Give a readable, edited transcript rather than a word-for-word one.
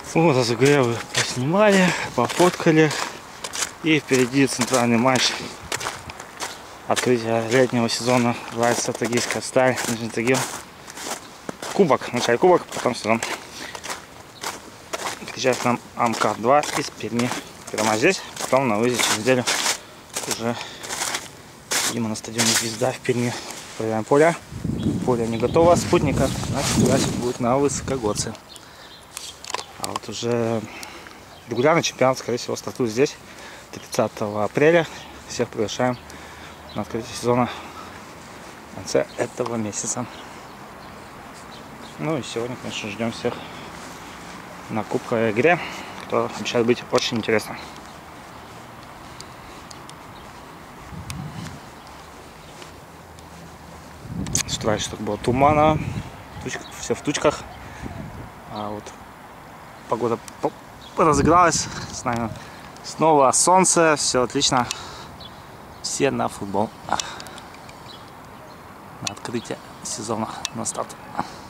Вот разогревы поснимали, пофоткали. И впереди центральный матч открытия летнего сезона. Называется Тагильская сталь, Нижний Тагил. Кубок, вначале кубок, потом сезон. Приезжает нам АМК-2 из Перми. Прямо здесь, потом на выезде через неделю уже видимо на стадионе Звезда в Перми. Проверяем поле. Поле не готово, спутника, значит связь будет на Высокогорце. А вот уже регулярный чемпионат, скорее всего, стартует здесь 30 апреля. Всех приглашаем на открытие сезона в конце этого месяца. Ну и сегодня, конечно, ждем всех на кубковой игре, которая обещает быть очень интересно. С утра еще так было тумана, все в тучках, а вот погода разыгралась, с нами снова солнце, все отлично, все на футбол, на открытие сезона, на старт.